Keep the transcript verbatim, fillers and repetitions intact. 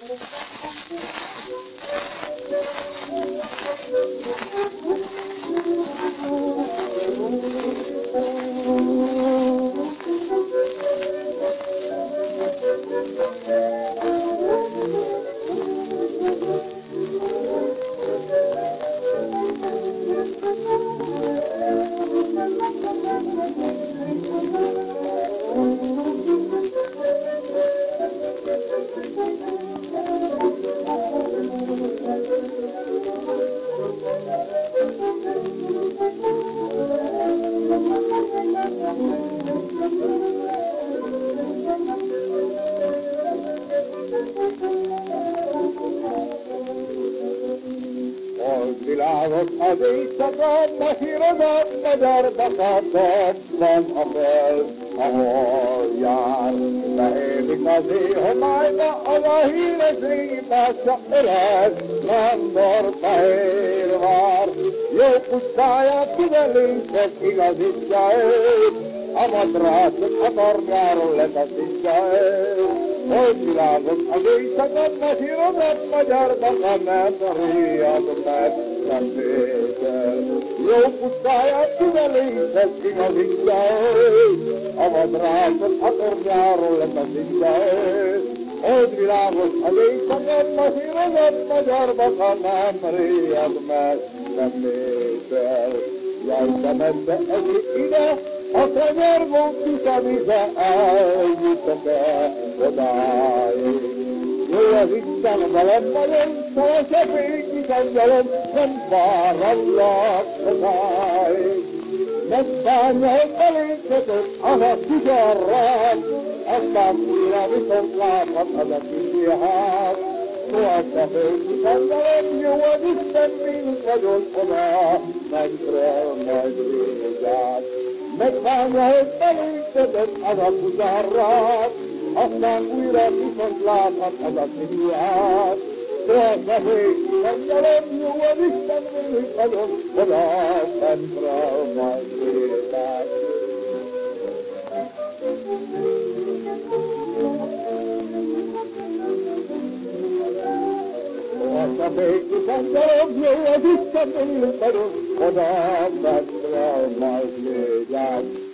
Világos az éjszaka, mesírozott magyar dakatokban a föld, ahol jár. Behélik az éjhomályba, az a híres régi bácsa öreg, Nándor Fehérvár. Jó pusztáját fizeléses igazítja ő, a madrászok a tornyáról letaszítja ő. Hogy világos az éjszaka, mesírozott magyar dakatokban a riad megszentésel. Jó pusztáját fizeléses igazítja ő, a madrászok a tornyáról letaszítja ő. Hogy világos az éjszaka, mesírozott magyar dakatokban riad megszentésel. Jaj, te medve ez ide, a tenyergó kisamize eljutok-e odáig. Jó az Isten velem nagyon, szóval se fény angyalom, nem várallak odáig. Megszállja, hogy beléptetett az a kizarrát, aztán újra viszont láthat az a kicsi ház. Szóval se fény angyalom, jó az Isten, mint vagyok oda, mentről majd végát. Megvárja, hogy beléptetett az a kizarrát, aztán újra viszont láthat az a kihívás. Szóval se fény angyalom, jó az Isten, mint vagyok oda, mentről majd végát. A békés angyalom, jó az Isten, mint vagyok oda, mentről majd végát.